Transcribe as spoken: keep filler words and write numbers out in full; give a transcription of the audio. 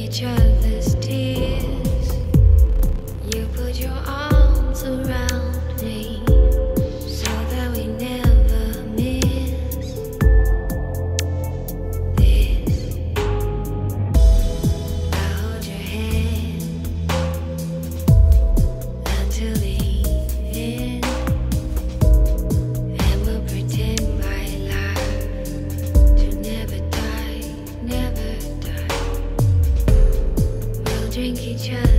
each other's tears. You put your arms around me so that we never miss this. I'll hold your hand until the end, and we'll pretend my life to never die, never die. We'll drink each other.